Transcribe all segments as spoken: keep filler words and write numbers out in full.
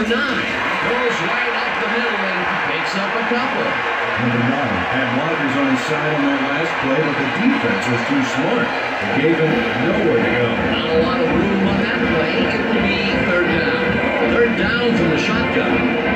nine goes right up the middle and picks up a couple. Number nine had blockers on his side on that last play, but the defense was too smart. It gave him nowhere to go. Not a lot of room on that play. It will be third down. Third down from the shotgun.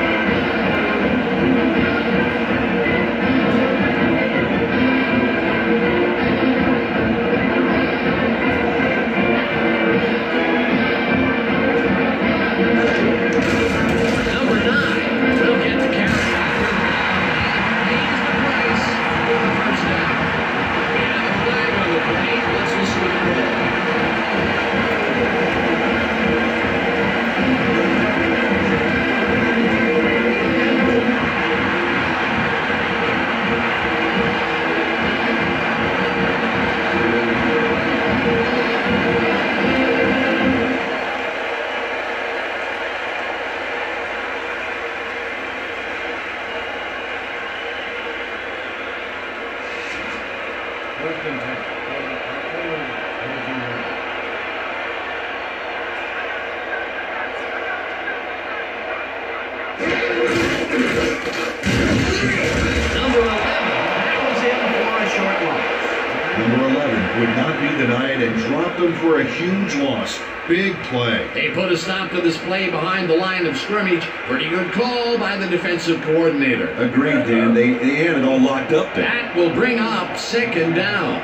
For a huge loss. Big play. They put a stop to this play behind the line of scrimmage. Pretty good call by the defensive coordinator. Agreed, Dan. They, they had it all locked up there. That will bring up second down.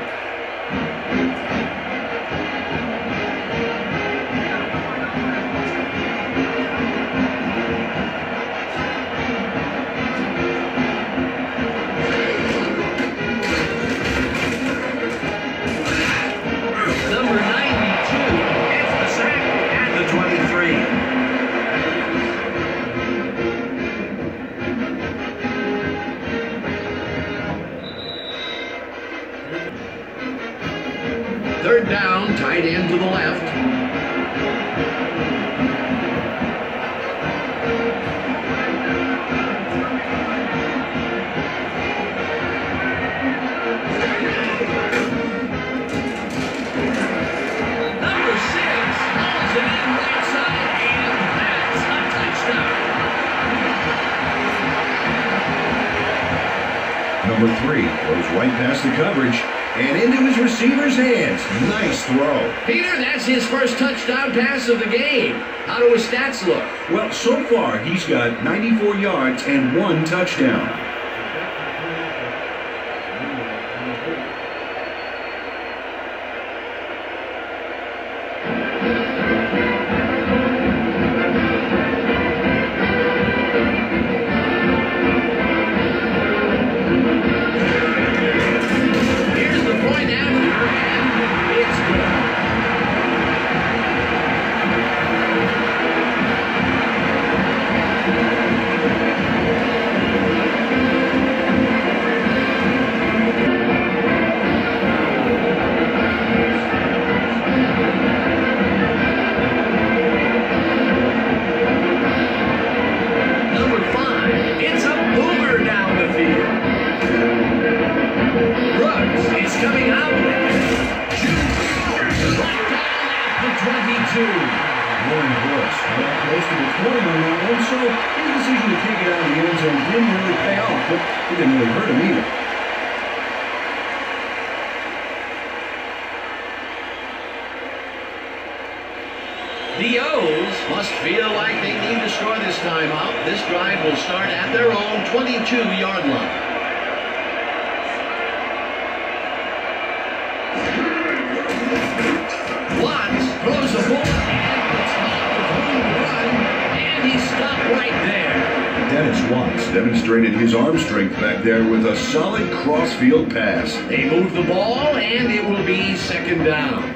Third down, tight end to the left. Number six hauls it in right side, and that's a touchdown. Number three goes right past the coverage and into his receiver's hands. Nice throw. Peter, that's his first touchdown pass of the game. How do his stats look? Well, so far, he's got ninety-four yards and one touchdown. The O's must feel like they need to score this time out. This drive will start at their own twenty-two yard line. Watts throws a bullet and it's off the home run, and he stopped right there. Dennis Watts demonstrated his arm strength back there with a solid cross-field pass. They move the ball, and it will be second down.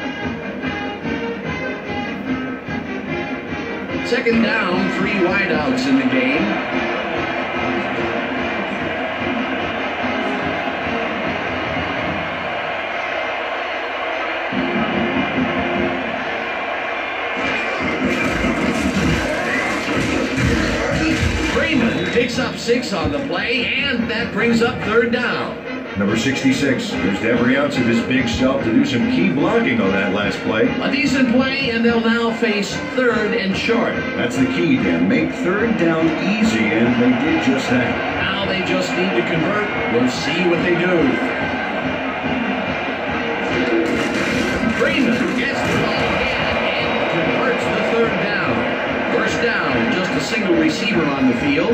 Second down, three wideouts in the game. Freeman picks up six on the play, and that brings up third down. Number sixty-six used every ounce of his big self to do some key blocking on that last play. A decent play, and they'll now face third and short. That's the key, Dan. Make third down easy, and they did just that. Now they just need to convert. We'll see what they do. Freeman gets the ball again and converts the third down. First down, just a single receiver on the field.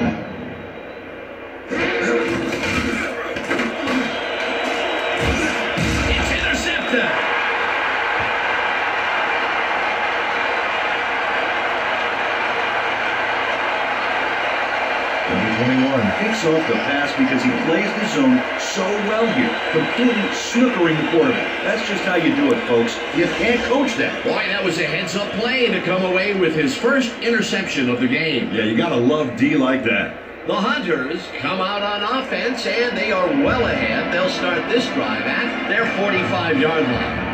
twenty-one picks off the pass because he plays the zone so well here, completely snookering the quarterback. That's just how you do it, folks. You can't coach that. Boy, that was a heads-up play to come away with his first interception of the game. Yeah, you gotta love D like that. The Hunters come out on offense, and they are well ahead. They'll start this drive at their forty-five yard line.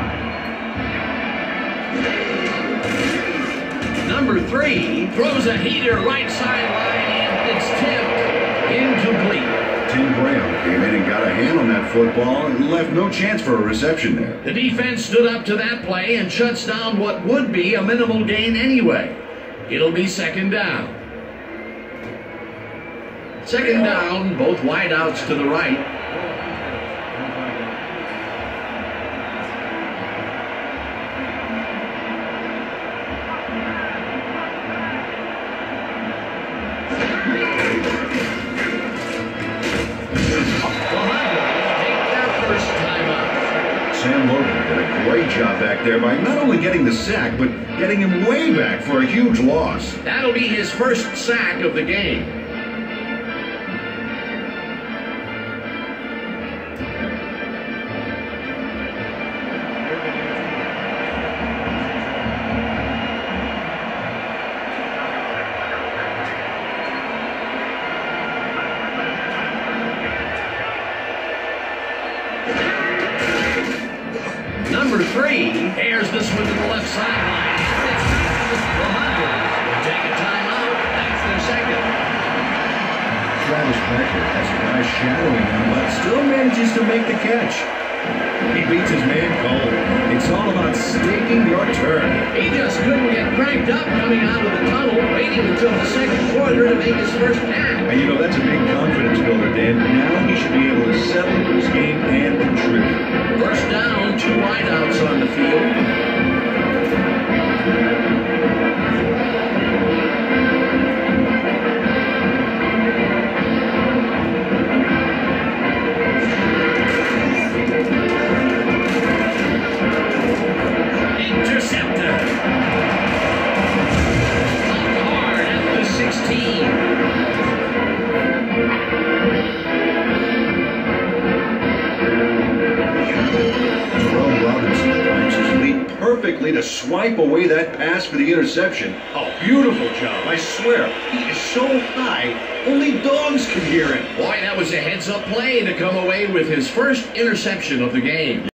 Number three throws a heater right sideline, and it's tipped incomplete. Tim Graham came in and got a hand on that football and left no chance for a reception there. The defense stood up to that play and shuts down what would be a minimal gain anyway. It'll be second down. Second down, both wideouts to the right. Sam Logan did a great job back there by not only getting the sack, but getting him way back for a huge loss. That'll be his first sack of the game. Number three airs this one to the left sideline. The Hunters will take a timeout. That's their second. Travis Becker has a guy shadowing him, but still manages to make the catch. He beats his man cold. It's all about staking your turn. He just couldn't get cranked up coming out of the tunnel, waiting until the second quarter to make his first pass. And you know, that's a big confidence builder, Dan. Now he should be able to settle his game and contribute. First down, two wideouts on the field. Interceptor. Blocked hard at the sixteen. Jerome Robinson times his lead perfectly to swipe away that pass for the interception. Oh, beautiful job. I swear, he is so high, only dogs can hear him. Boy, that was a heads-up play to come away with his first interception of the game.